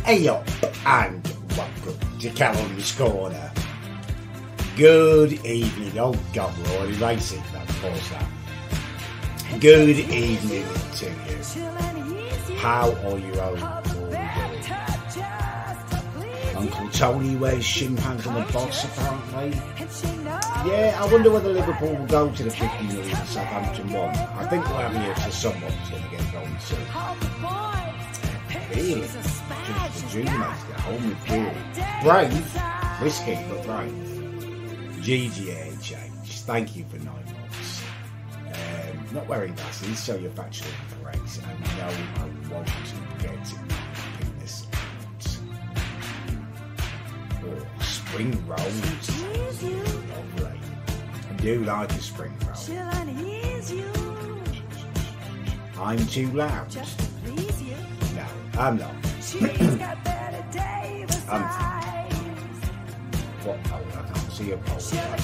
Hey up and welcome to Callum's Corner. Good evening. Oh God, we're already racing. Pause that. Good evening to you. How are you all doing? Uncle Tony wears shin pads on the boss apparently. Yeah, I wonder whether Liverpool will go to the 50 million Southampton one. I think we're having it for someone's going to get going soon. Really? Just rejuvenated at home with beer. Brave. Risky, but brave. GGHH. Thank you for 9 months. Not wearing glasses, so you're factually correct. And no, I won't get this out. Oh, spring rolls. Lovely. I do like a spring roll. I'm too loud. No, I'm not. I'm what pole? I can't see a pole.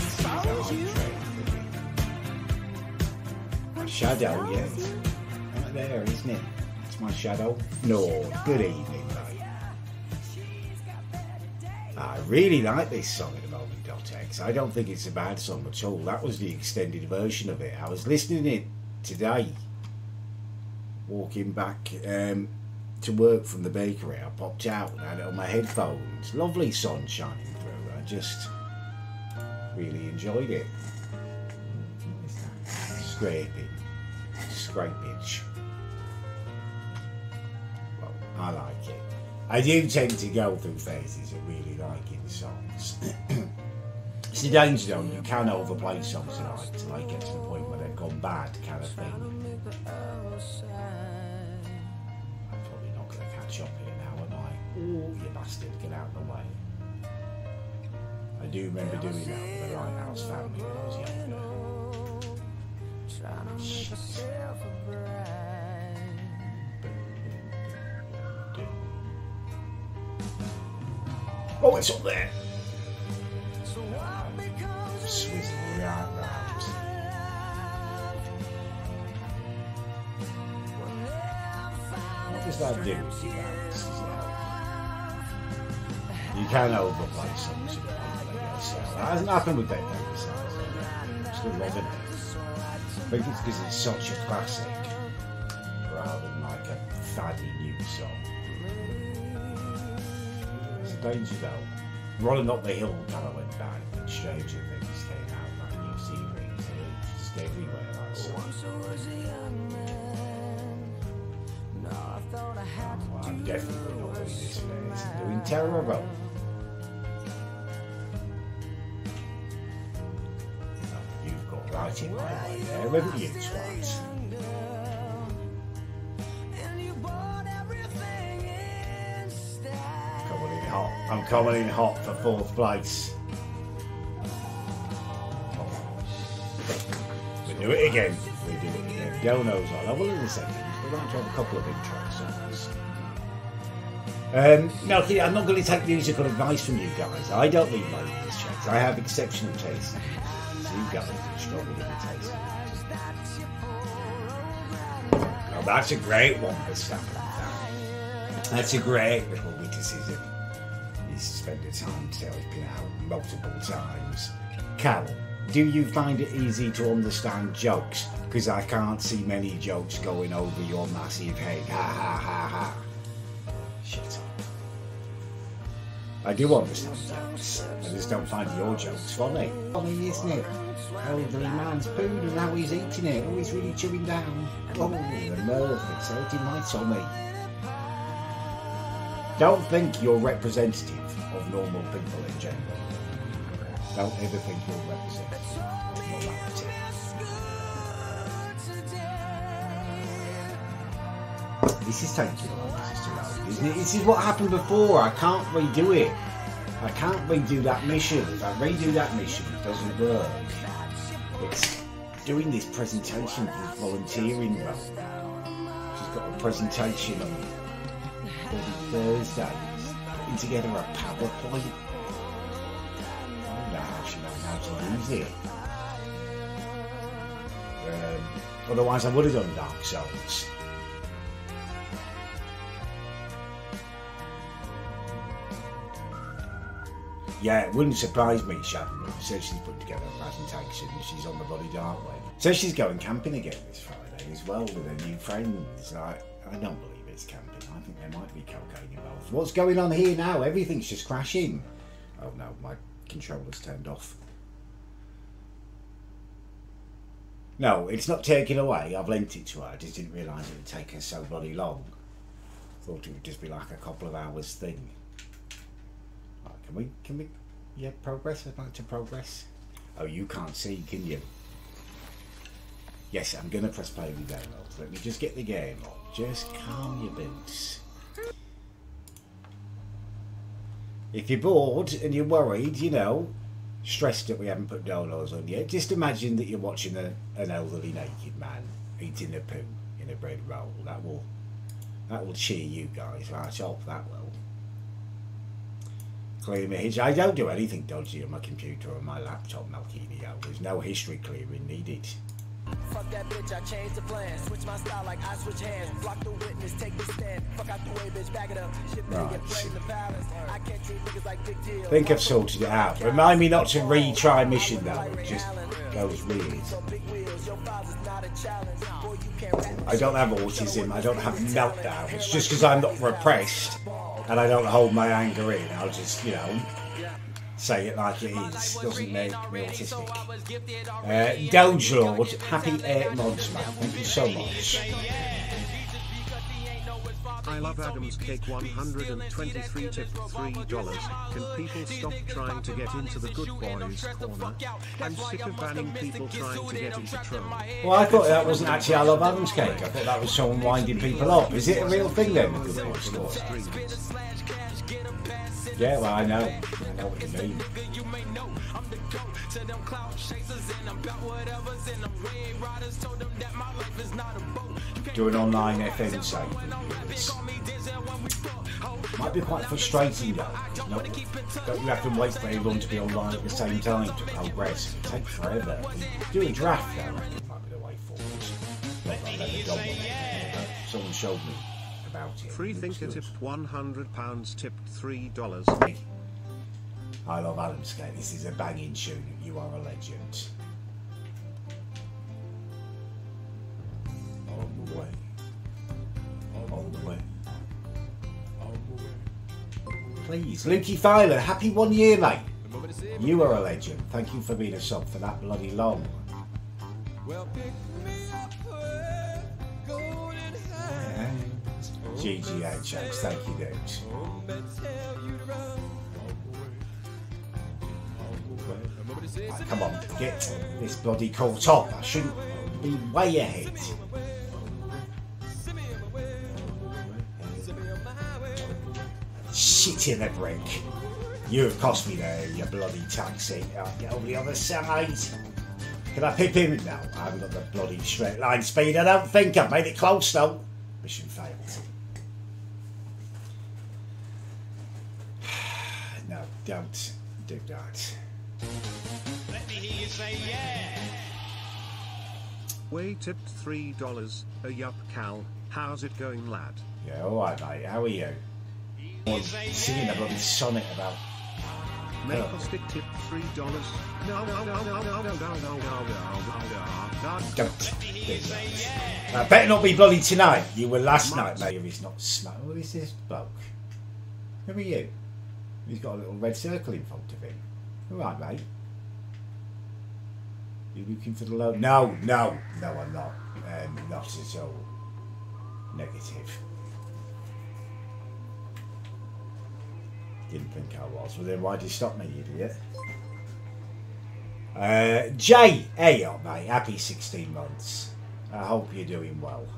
My shadow, yes. Right there, isn't it? It's my shadow. No, good evening, mate. I really like this song at the moment.x. I don't think it's a bad song at all. That was the extended version of it. I was listening to it today, walking back to work from the bakery. I popped out and had it on my headphones. Lovely sun shining through. I just really enjoyed it. Scrapage. Well, I like it. I do tend to go through phases of really liking songs. It's the danger though, you can overplay songs till I get to the point where they've gone bad kind of thing. Up here now, am I? Oh, you bastard, get out of the way. I do remember doing that with the Lighthouse family when I was younger. Oh, it's up there. Swizzle right round. What does that do? You can overplay songs and play yourself. That hasn't happened with Dead Baby Sounds. I'm still loving it. I think it's because it's such a classic rather than like a faddy new song. It's a danger though. Running Up the Hill kind of went bad when Stranger Things came out, that new series. It's just everywhere, that song. I'm definitely not doing this today. It's doing Terror Roll. You've got right in my way there, haven't you, twat? Coming in hot. I'm coming in hot for 4th place. We do it again. We do it again. Dono's on. I will in a second. We're going to have a couple of intro songs. No, I'm not going to take musical advice from you guys. I don't need my these tracks. I have exceptional taste. So you guys struggle with the taste. Oh, that's a great one for Stamping. That's a great little witticism. You spend the time typing out multiple times. Callum, do you find it easy to understand jokes? Because I can't see many jokes going over your massive head. Ha ha ha ha. Shut up. I do understand jokes. I just don't find your jokes funny. Funny, isn't it? Elderly man's food and how he's eating it. Oh, he's really chewing down. Oh, the nerve, it's hurting my tummy. Don't think you're representative of normal people in general. Don't ever think you're representative of normality. This is taking long, Mr. Rowe, isn't it? This is what happened before. I can't redo it. I can't redo that mission. If I redo that mission, it doesn't work. It's doing this presentation for volunteering role. She's got a presentation on every Thursday, putting together a PowerPoint. I wonder how she knows how to use it. Otherwise, I would have done Dark Souls. Yeah, it wouldn't surprise me, Shannon. Says she's put together a presentation and she's on the bloody dark web. Says she's going camping again this Friday as well with her new friends. I don't believe it's camping. I think there might be cocaine involved. What's going on here now? Everything's just crashing. Oh no, my controller's turned off. No, it's not taken away. I've lent it to her. I just didn't realise it would take her so bloody long. Thought it would just be like a couple of hours thing. Right, can we, yeah, progress? I'd like to progress. Oh, you can't see, can you? Yes, I'm going to press play with downloads. Let me just get the game on. Just calm your boots. If you're bored and you're worried, you know, stressed that we haven't put downloads on yet, just imagine that you're watching an elderly naked man eating a poo in a bread roll. That will cheer you guys right up, that will. Clear image. I don't do anything dodgy on my computer or my laptop, Malkinio. There's no history clearing needed. Fuck that bitch, I changed the plan. Switch my style like I switch hands. Block the witness, take the stand. Fuck out the way, bitch, back it up. Shit better get played in the palace. I can't treat niggas like big deal. I think I've sorted it out. Remind me not to retry mission though. It just goes weird. I don't have autism. I don't have meltdown. It's just because I'm not repressed and I don't hold my anger in. I'll just, you know, say it like it is. Doesn't make me autistic. Doge Lord, happy 8 months, man. Thank you so much. I love Adam's Cake 123 tip $3. Can people stop trying to get into the good boys corner? I'm sick of banning people trying to get into trouble. Well, I thought that wasn't actually I Love Adam's Cake. I thought that was someone winding people up. Is it a real thing then, the good boys corner? Yeah, well, I know what you mean. Do an online FM site. Might be quite frustrating though. No, don't you have to wait for everyone to be online at the same time to progress? It takes forever. Do a draft though, I reckon might be the way forward. Someone showed me about it. Free Thinker tipped £100, tipped $3. I Love Adam's Cake. This is a banging tune. You are a legend. On the way. On the way. Please, Lukey Filer, happy 1 year, mate. You are a legend. Thank you for being a sub for that bloody long. GGHX, thank you, dudes. Right, come on, get this bloody caught up. I shouldn't be way ahead. Shit in the brick. You have cost me there, you bloody taxi. I'll get over the other side. Can I pip him? No, I haven't got the bloody straight line speed. I don't think I've made it close though. Mission failed. No, don't do that. Let me hear you say yeah. Way tipped $3. Yup, Cal. How's it going, lad? Yeah, alright, mate. How are you? Singing a bloody sonnet about. Maplestick tipped $3. No. Don't do that. Better not be bloody tonight. You were last night, mate. He's not smart. Who is this bloke? Who are you? He's got a little red circle in front of him. Alright, mate. You looking for the low? No, I'm not. Not at all. Negative. Didn't think I was. Well, then why did you stop me, idiot? Jay, hey up, mate. Happy 16 months. I hope you're doing well.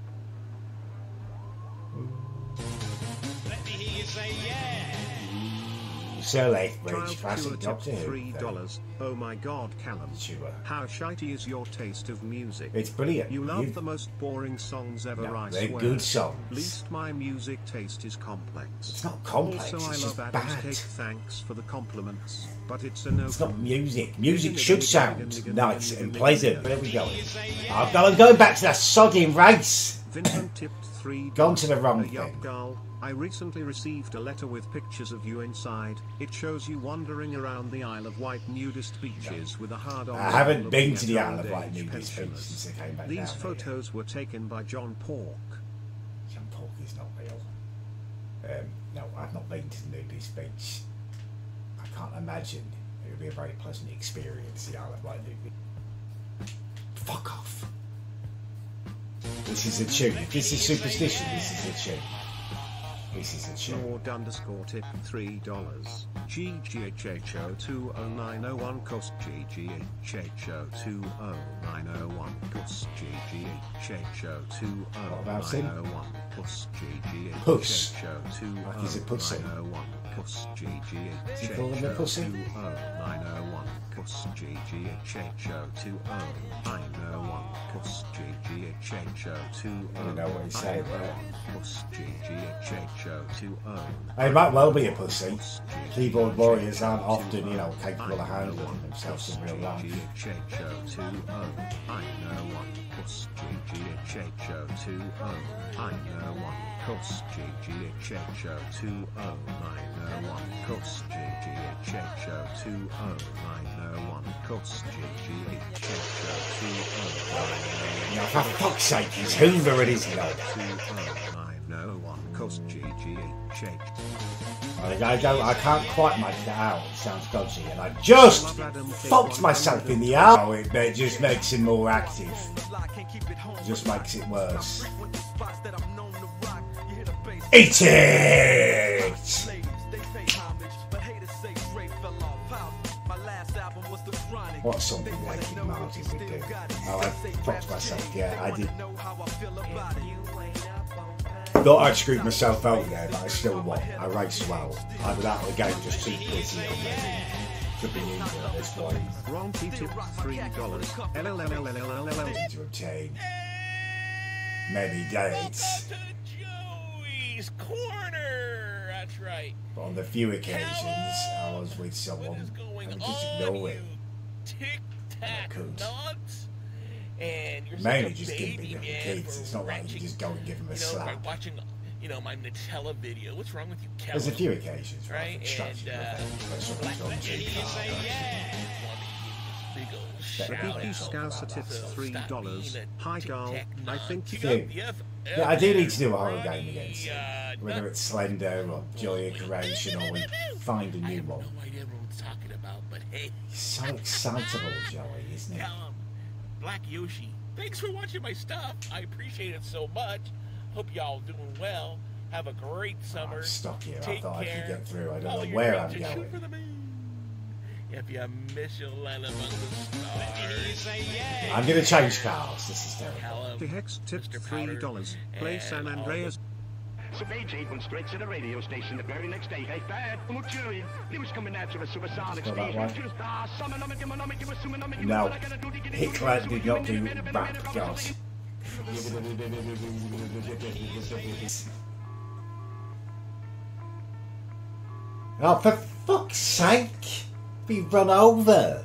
Let me hear you say yeah. Sir Lethbridge, classic Doctor Who. $3. Oh my God, Callum. Sure. How shitey is your taste of music? It's brilliant. You love the most boring songs ever, No, I they're swear. good songs. Least my music taste is complex. It's not complex, Also, it's I love just Adam's bad. Cake. Thanks for the compliments, but it's a no. It's not music. Music should sound nice and pleasant. There we go. I'm going back to that sodding race. Vincent tipped $3. Gone to the wrong Yup, thing. gal. I recently received a letter with pictures of you inside. It shows you wandering around the Isle of Wight nudist beaches with a hard-on. I haven't been to the looking at Isle of Wight old-age nudist beach pensioners. since I came back These down photos were taken by John Pork. John Pork is not real. No, I've not been to the nudist beach. I can't imagine it would be a very pleasant experience, the Isle of Wight nudist. Fuck off. This is a tune. If this is superstition, this is a tune. This is a tune. Lord underscore tip $3. GGHHO 20901 cost GGHHO 20901 cost GGHHO 20901 cost Puss. GGHHO Like he's a pussy. 20901 cost Does he call him a GGHHO pussy? 20901 cost GGHHO 20901 cost GGHHO 20901 I don't know what he's saying, cost GGHHO 20901 They might well be a pussy. Keyboard warriors aren't often, you know, capable of handling themselves in real life. Now, for fuck's sake, he's Hoover and he's not. I can't quite make that out. It sounds dodgy, and I just fucked myself in the eye. Oh, it just makes him more active. It just makes it worse. Eat it! What's something like Martin would do? Oh, I fucked myself. Yeah, I did. Thought I'd screwed myself out there, but I still won. I raced well. I was out of the game just too busy on me. Could be easier at this point. Ronky tipped $3. To obtain many dates, Joey's Corner. That's right. but on the few occasions I was with someone, I would just ignore it. Tic Tac could. nuts. And you're Mainly such a just giving baby them man kids. for It's not like you watching, just go and give them a by slap. watching, my Nutella video. What's wrong with you, Kelly? There's a few occasions where Right, I've extracted and, revenge where someone's gone too far. Ricky Scouser tips $3. Hi, Gal. I think Yeah, I do need to do a horror game against him. Whether it's Slender or Joy Creation or we find a new one. No idea what I'm talking about, but hey, He's so excitable, Joey, isn't he? tell him. Black Yoshi, thanks for watching my stuff. I appreciate it so much. Hope y'all doing well. Have a great summer. I'm stuck here. I Take thought I care. could get through. I Follow don't know your where dreams I'm and shoot going. for the moon. If you miss your land among the stars. I'm going to change cars. This is terrible. Tell him, The Hex tipped Mr. Powder, $3. Play San and all Andreas. So they Jake went straight to the radio station the very next day. Hey, Dad, I'm cheering. He was coming out to a supersonic Go that speed. way. No, Hitler did not do rap, guys. Oh, for fuck's sake! Be run over!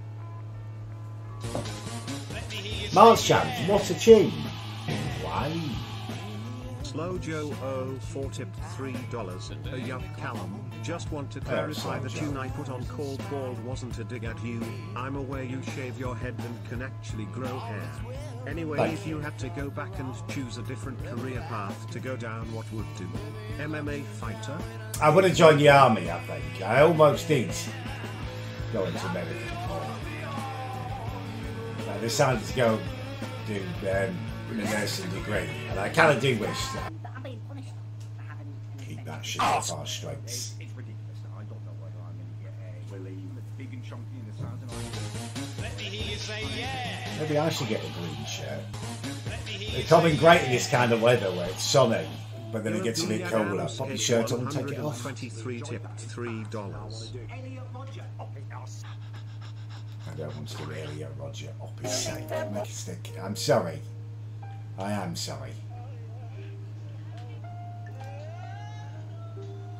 Mars Champs, what a tune! Why? Slow Joe 04 tipped $3. A yup Callum. Just want to clarify the tune I put on Cold Ball wasn't a dig at you. I'm aware you shave your head and can actually grow hair. Anyway, Thank if you had to go back and choose a different career path to go down, what would do? MMA fighter? I would have joined the army, I think. I almost did go into medical corps. I decided to go do a nursing degree, and I kind of do wish that. I'm being punished. I haven't. Keep that shit off our streets. It's ridiculous. I don't know whether I'm going to get a relief that's big and chunky in the sound tonight. Let me hear you say yeah. Maybe I should get a green shirt. They come in great in this kind of weather where it's sunny, but then it gets a bit cooler. Pop your shirt on and take it off. 123 tipped $3. I don't want to do Elliot Roger up his sake. Make it stick. I'm sorry. I am sorry.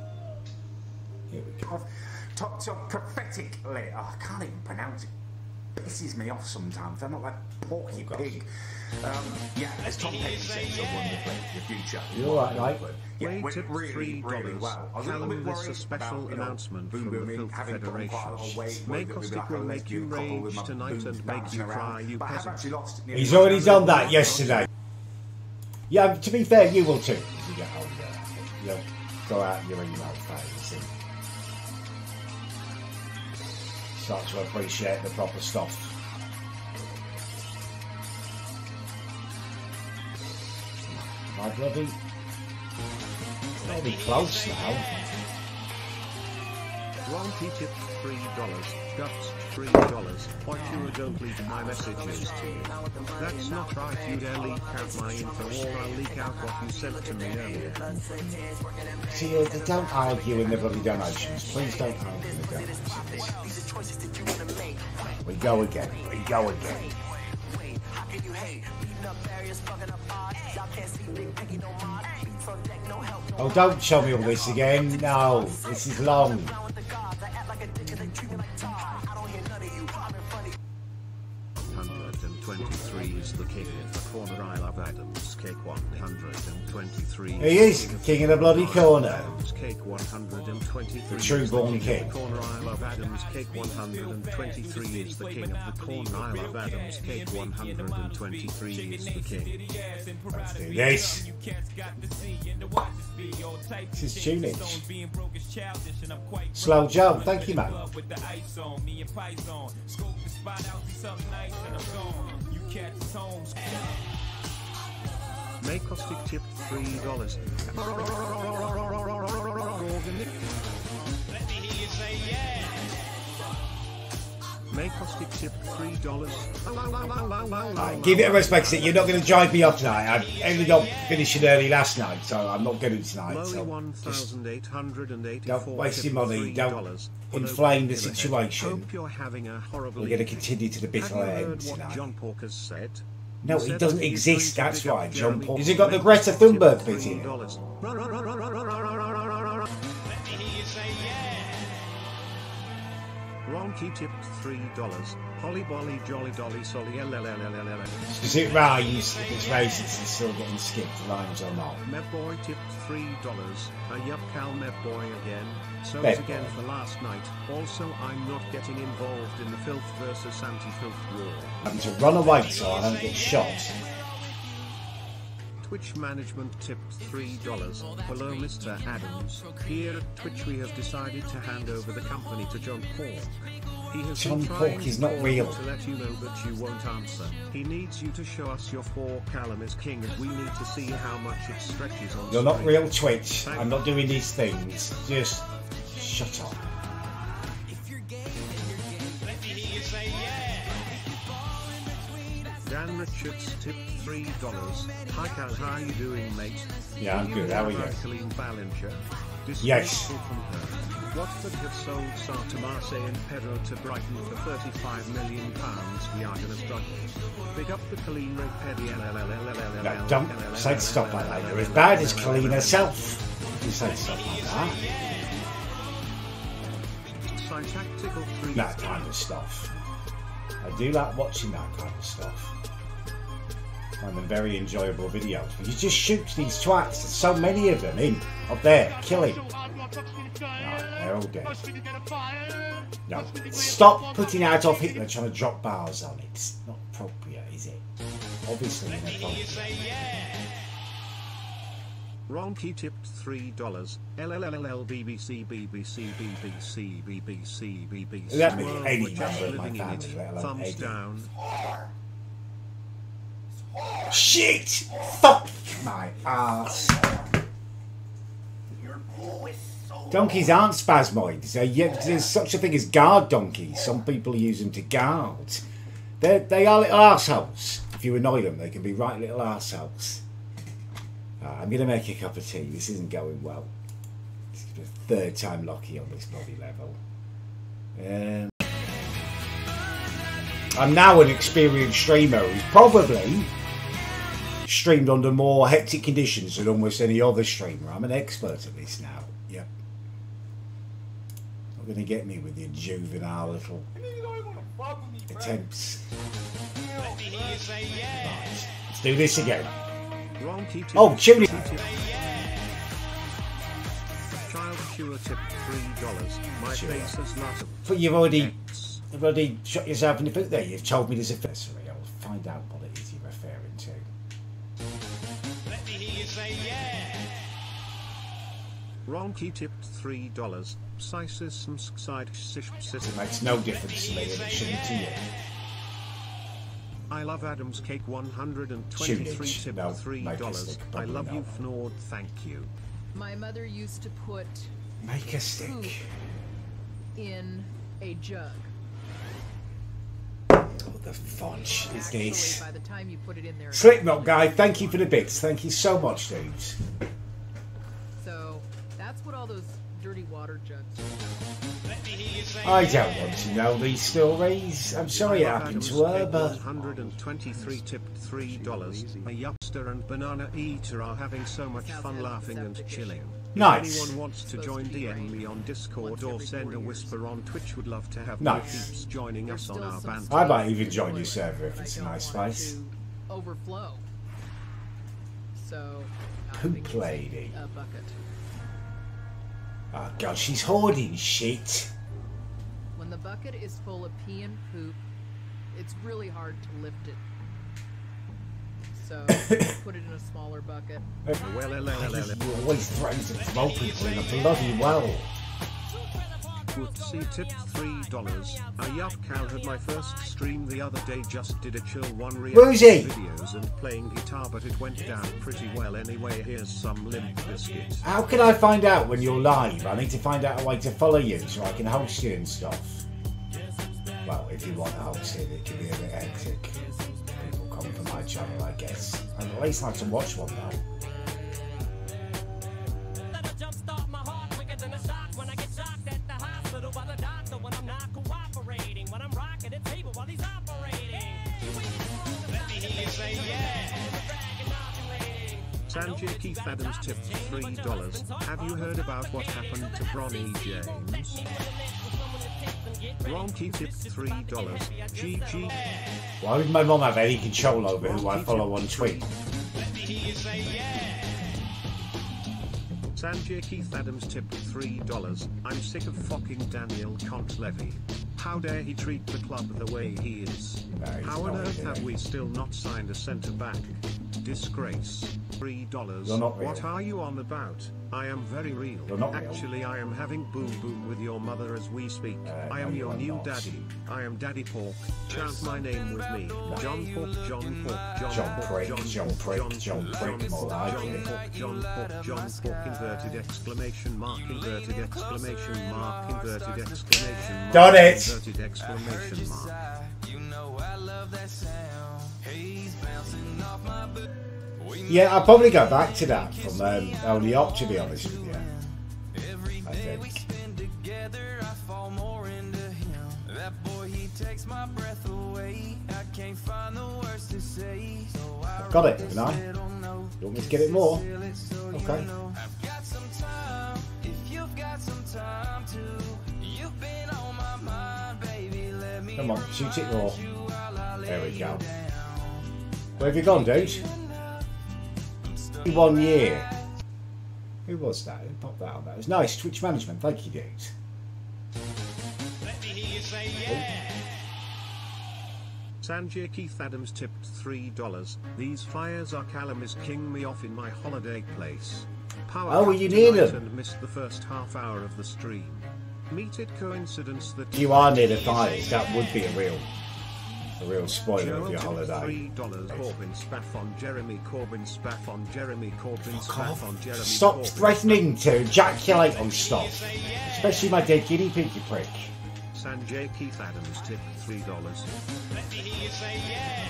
Here we go. Top prophetically. Oh, I can't even pronounce it. pisses me off sometimes. I'm not like porky pig. Yeah, as Tom Petty said so wonderfully, the future. You're right, mate. Yeah, Wait went at really, really well. I was a little bit Callum, this worried a special about, announcement Boom from the Booming Filth having put on quite a lot of weight. May Caustic will make you rage tonight and make you cry, you peasant. He's already done that yesterday. Yeah, to be fair, you will too. As you get older, you'll go out in your email phase and start to appreciate the proper stuff. My bloody, bloody close now. Ronky tipped $3. Guts $3. What you don't leave my messages to you. That's not right. You dare leak out my info, or I'll leak out what you sent to me earlier. See, don't argue in the bloody donations. Please don't argue in the donations. We go again. We go again. Oh, don't show me all this again. No, this is long. 123 is the king of the corner. I love Adam's cake. 123. He is king of the bloody corner. Adam's cake 123. The true born king. Corner. I love Adam's cake. 123 is the king of the corner. I love Adam's cake. 123 is the king. Let's do this. This is tunage. Slow Joe, thank you, mate. May Caustic tip $3. Let me hear you say yeah. May Caustic tip $3. Right, give it a respect that you're not going to drive me up tonight. I only got finishing early last night, so I'm not going to tonight. So just don't waste your money. Don't inflame the situation. Hope you're having a horrible. We're going to continue to the bitter end tonight. John Porkers said. No, it doesn't exist. That's right, John Paul. Has it got the Greta Thunberg bit in it? Let me hear you say yeah. Ronky tipped $3. Holly bolly jolly dolly solly Because it rhymes. If it's racist, it's still getting skipped. Rhymes or not. Mevboy tipped $3. Yup, Cal Mevboy again. So Mevboy. again for last night. Also, I'm not getting involved in the filth versus anti-filth war. I'm to run away so I don't get shot. Twitch management tipped $3. Hello, Mr. Adams. Here at Twitch, we have decided to hand over the company to John Pork. He has John been Pork trying is not to real. let you know that you won't answer. He needs you to show us your 4 Callum is king, and we need to see how much it stretches on. You're not screen. real Twitch. I'm not doing these things. Just shut up. Let me hear you say yeah. Dan Richards tipped $3. Hi Cal, how you doing, mate? Yeah, I'm good. How are you? Colleen Ballinger. Yes. Disgraceful from her. Watford have sold Sarr to Marseille and Pedro to Brighton for £35 million. We are gonna struggle. Big up the Colleen Redpeddy. No, don't say stuff like that. You're as bad as Colleen herself. You say stuff like that. Tactical 3. That kind of stuff. I do like watching that kind of stuff. I find them very enjoyable videos. But you just shoot these twats. There's so many of them in up there. Killing. Right, they're all dead. No. Stop putting out off Hitler trying to drop bars on it. It's not appropriate, is it? Obviously Let me hear you inappropriate. say yeah. Ronky tipped $3. LLLL BBC BBC BBC BBC BBC. That means World, any we're just member of my living in family, it. let alone Thumbs Eddie. down. Shit! Fuck my ass. Donkeys aren't spasmoids. There's such a thing as guard donkeys. Some people use them to guard. They are little arseholes. If you annoy them, they can be right little arseholes. I'm going to make a cup of tea. This isn't going well. It's the 3rd time lucky on this bloody level. I'm now an experienced streamer who's probably streamed under more hectic conditions than almost any other streamer. I'm an expert at this now. Yep. Not going to get me with your juvenile little fuck with me, bro. Attempts. Let me hear you say yeah. Right. Let's do this again. Wrong key tip. Oh, tune it. Child Cure tip $3. My Sure. face has lost. But you've already shot yourself in the foot there. You've told me there's a accessory. I'll find out what it is you're referring to. Let me hear you say yeah. Wrong key tipped $3. Side It makes no difference to me, and it shouldn't to you. I love Adam's Cake 123 Tunage. tip No, $3. make a stick, I probably love you, not. Fnord. Thank you. My mother used to put Make a stick. poop in a jug. What the fudge is Actually, this? by the time you put it in there, Slipknot guy, thank you for the bits. Thank you so much, dudes. so that's what all those dirty water jugs are. Let me hear you say I yeah. don't want to know these stories. I'm sorry it I love happened Adam's to her, Cake but 123 tipped $3. A Yuckster and Banana Eater are having so much fun laughing and chilling. Nice. If anyone wants to join, DM me on Discord or send a whisper on Twitch. Would love to have Nice. more peeps joining us on our band. I might even join your server if it's a nice place. Overflow. So Poop lady. a bucket. Oh god, she's hoarding shit. When the bucket is full of pee and poop, it's really hard to lift it. So put it in a smaller bucket. You always threaten to promote people in a bloody well. Whoopsie tipped $3. Yup Cal had my first stream the other day, just did a chill one Woozy. videos and playing guitar, but it went down pretty well anyway. Here's some Limp Bizkit. How can I find out when you're live? I need to find out a way to follow you so I can host you and stuff. Well, if you want to host it, it can be a bit hectic. People come from my channel, I guess. I'd at least like to watch one though. Sanjay Keith Adams tipped $3. Have you heard about what happened to Bronny James? Ronky tipped $3. GG. Why would my mum have any control over who I follow on Twitch? Sanjay Keith Adams tipped $3. I'm sick of fucking Daniel Contlevy. How dare he treat the club the way he is? How on earth have we still not signed a centre back? Disgrace. $3. You're not real. What are you on about? I am very real. You're not real. Actually, I am having boom boom with your mother as we speak. I no, am you your are new not. daddy. I am Daddy Pork. Chant my name with me. John Pork, John Pork, John Prick, John Prick, John Prick, more like it. John Pork, John Pork, inverted exclamation mark, inverted exclamation mark, inverted exclamation mark. Done it! Inverted exclamation mark. Yeah, I'll probably go back to that from Only Up, to be honest with you. I think. I've got it, haven't I? You want me to get it more? Okay. Come on, shoot it more. There we go. Where have you gone, dude? 1 year. Who was that? Who popped that on there? It was nice. Twitch management. Thank you, dudes. Let me hear you say yeah. Sanjay Keith Adams tipped $3. These flyers are Callum is king me off in my holiday place. Power Oh, were you near tonight them? and missed the first half hour of the stream. Meet it coincidence that You are near the fires. That would be a real spoiler of your holiday. $3 Corbyn spaff on Jeremy Corbyn spaff on Jeremy Corbyn spaff on Jeremy Stop Corbyn. threatening to ejaculate on stuff. Especially my dead guinea pig, you prick. Sanjay Keith Adams tipped $3. Let me hear you say yeah.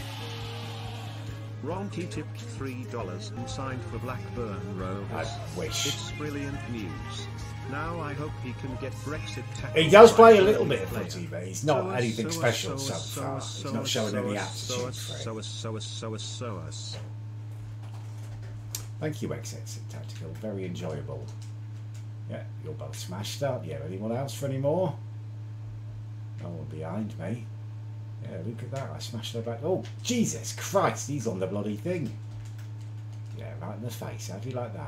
Ronky tipped $3 and signed for Blackburn Rovers. I wish. It's brilliant news. Now I hope he can get Brexit tackled. He does play a by little any bit of player. footy, but he's not anything special so far. He's not showing any aptitude for it. Thank you, XX Tactical. Very enjoyable. Yeah, you're both smashed up. Yeah, anyone else for any more? No one behind me. Yeah, look at that. I smashed her back. Oh, Jesus Christ, he's on the bloody thing. Yeah, right in the face. How do you like that?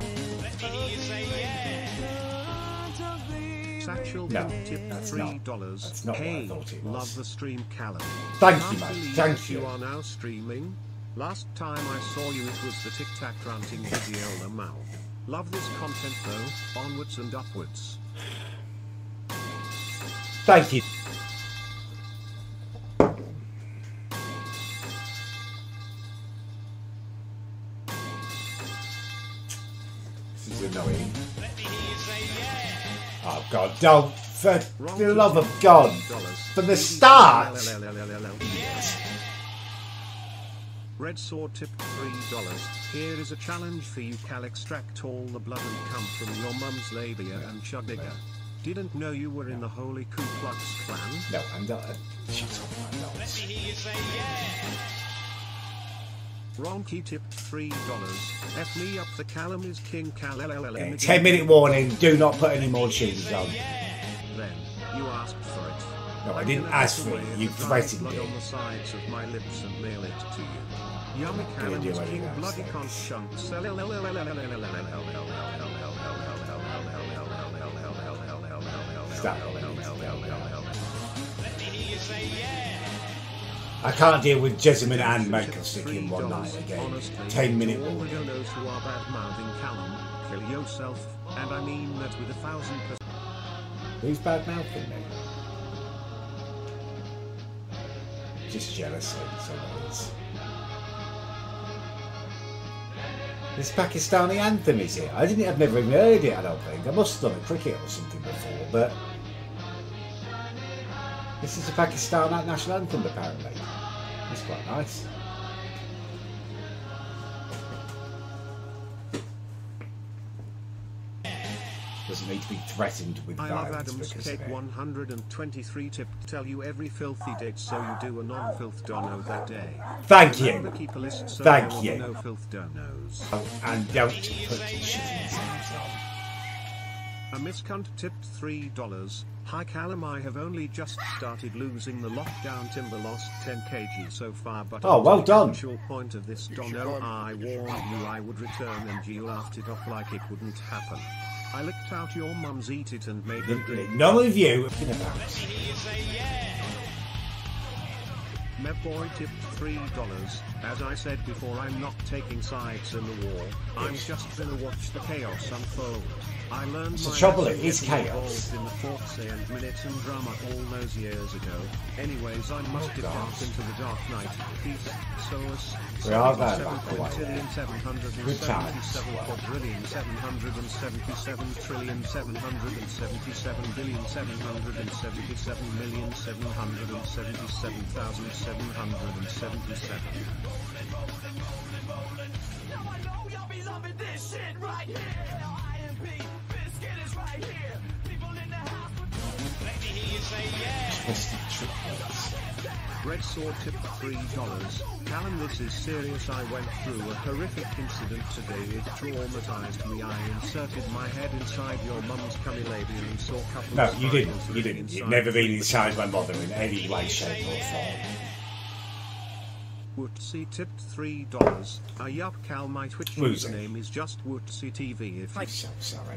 Satchel No, tip that's $3. That's not Hey, what I thought it was. love the stream, Callum. Thank you, Can't mate. believe Thank you. You are now streaming. Last time I saw you, it was the Tic Tac ranting video. The mouth. Love this content though. Onwards and upwards. Thank you. This is annoying. Oh God, don't! For the love of God! From the start! Red Sword tip $3. Here is a challenge for you, Cal. Extract all the blood and cum from your mum's labia and chug digger. Didn't know you were in the Holy Ku Klux Klan. No, I'm not. Shut up, I'm not. Ronky tip $3. F me up, the Callum is King Cal. 10-minute warning, do not put any more tunes on. Then, you asked for it. No, I didn't ask for it, you threatened blood it. on the sides of my lips and mail it to you. Yummy Callum do is anything King else, Bloody thanks. Conch Chunks. Stop. I can't deal with Jessamine and Michael Stick in one night again. 10-minute all the warning. donos who are bad-mouthing Callum, kill yourself, and I mean that with 1,000%. Who's bad mouthing me? Just jealousy, so it is. This Pakistani anthem, is it? I've never even heard it, I don't think. I must have done a cricket or something before, but this is the Pakistan national anthem, apparently. It's quite nice. Doesn't need to be threatened with I love violence Adam's because of Cake it. 123 tip to tell you every filthy date so you do a non-filth dono that day. Thank you. Remember, keep a list so Thank there will you. be no filth donos. Oh, and don't put shitty sounds on. A miscunt tipped $3. Hi Callum, I have only just started losing the lockdown. Timber lost 10 kg so far, but Oh, well done. The actual point of this dono, I warned you I would return and you laughed it off like it wouldn't happen. I licked out your mum's eat it and made her drink. None of you are about. Mevboy tipped $3. As I said before, I'm not taking sides in the war. I'm just gonna watch the chaos unfold. I learned The my trouble lesson is getting chaos. involved in the Forte and Minute and drama all those years ago. Anyways, I must depart into the dark night. Peace, solace. We are going back a while. 777 Good times. quadrillion 777 trillion 777 billion 777 million 777,777. Twisted triplets. Red Sword tipped $3. Callum, this is serious. I went through a horrific incident today. It traumatized me. I inserted my head inside your mum's cummy labia and saw couples. No, you didn't. spirals You living didn't. You've inside never been the inside my mother in any way, shape, or form. Wootsy tipped $3. Yup, Cal, my Twitch Wootsy. username is just Wootsy TV. If I'm so sorry.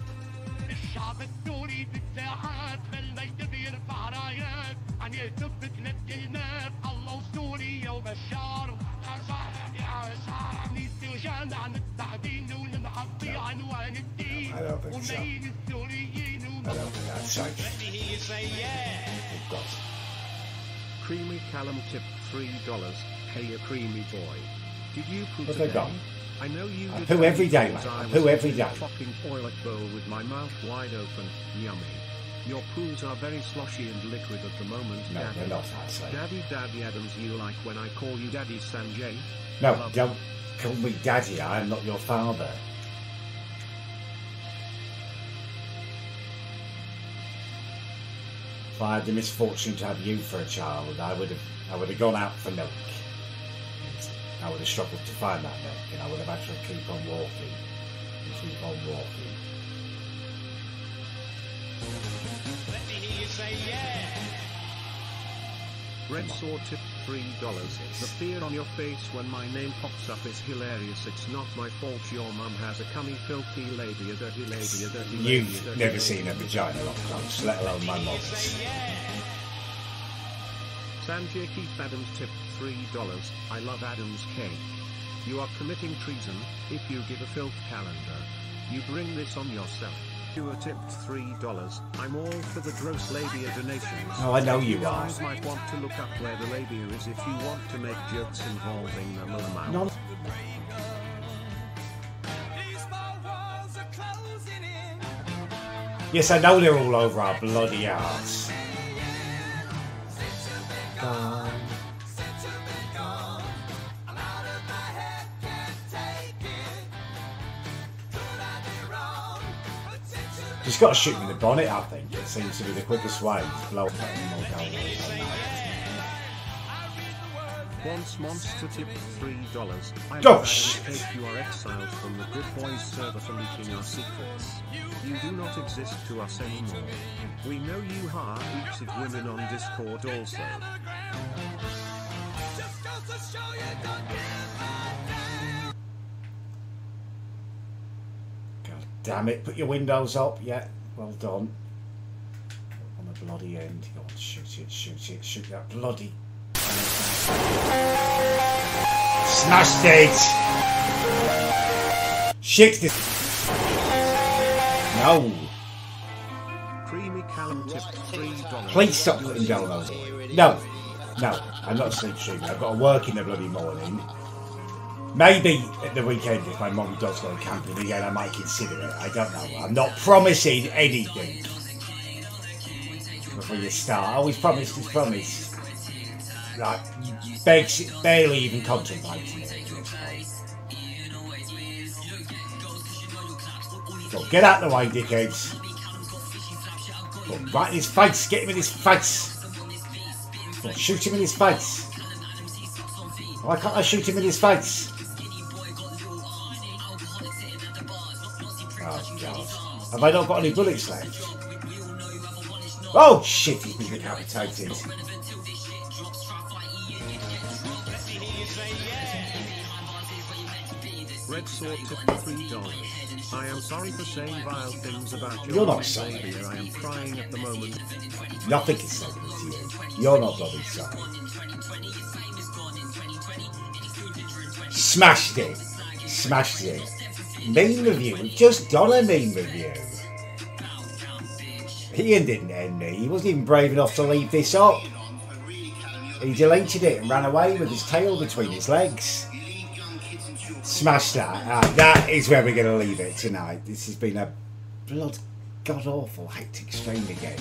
I don't think so. I don't think that's safe. Oh, God. Creamy Callum tipped $3. Hey, you creamy boy. Did you poo Where's they today? gone? I know you I did. poo every day, because mate. I was poo every in day. a fucking toilet bowl with my mouth wide open. Yummy. Your poos are very sloshy and liquid at the moment. No, Daddy. they're not, actually. Daddy Adams, you like when I call you Daddy Sanjay? No, Love don't call me daddy. I am not your father. If I had the misfortune to have you for a child, I would have gone out for milk. I would have struggled to find that milk, and I would have had to keep on walking and keep on walking. Red Sword tip $3. The fear on your face when my name pops up is hilarious. It's not my fault your mum has a cummy, filthy lady, a dirty lady, a dirty lady. You've never seen a vagina up close, let alone my mum's. Sanjay Keith Adams tip $3. I love Adams cake. You are committing treason if you give a filth calendar. You bring this on yourself. You are tipped $3. I'm all for the gross labia donations. Oh, I know you You are. guys might want to look up where the labia is if you want to make jokes involving the mouth. No. Yes, I know they're all over our bloody arse. Just got to shoot me in the bonnet, I think. It seems to be the quickest way to blow up animal down. Once monster tip $3. I Gosh! take you are exiled from the Good Boys server for leaking our secrets. You do not exist to us anymore. We know you hire heaps of women on Discord also. God damn it, put your windows up. Yeah, well done. On the bloody end. Go on, shoot it, shoot it, shoot that bloody... Smashed it! Shit this... No! Creamy Callum tip $3. Please stop putting down those. No! No, I'm not sleep streaming. I've got to work in the bloody morning. Maybe at the weekend if my mum does go camping again I might consider it. I don't know. I'm not promising anything. Before you start. I always promise is promise. Like, barely even contemplating it. Go, get out of the way, dickheads. Go, right in his face. Get him in his face. Go, shoot him in his face. Why can't I shoot him in his face? Oh, God. Have I not got any bullets left? Oh, shit, he's been decapitated. Red Sword tip $3. I am sorry for saying vile things about your You're not sorry. labia. I am crying at the moment. Nothing is sacred to you. You're not bloody sorry. Smashed it. Smashed it. Mean review. We've just done a mean review. Ian didn't end me. He wasn't even brave enough to leave this up. He deleted it and ran away with his tail between his legs. Smash that. That is where we're going to leave it tonight. This has been a blood god awful hectic stream again.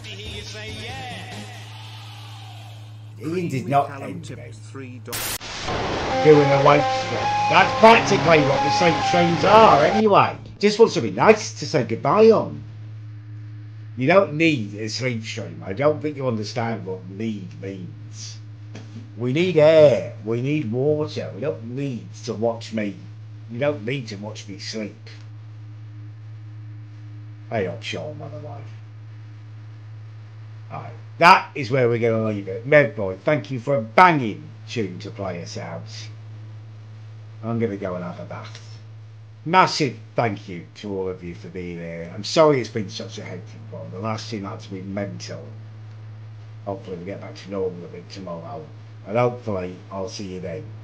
Ian did not end me. Doing a weight stream. That's practically what the sleep streams are anyway. Just want something nice to say goodbye on. You don't need a sleep stream. I don't think you understand what need means. We need air. We need water. We don't need to watch me. You don't need to watch me sleep. Hey up, Sean, by the way. Alright, that is where we're going to leave it. Medboy, thank you for a banging tune to play us out. I'm going to go and have a bath. Massive thank you to all of you for being here. I'm sorry it's been such a hectic one. The last thing had to be mental. Hopefully we get back to normal a bit tomorrow. And hopefully I'll see you then.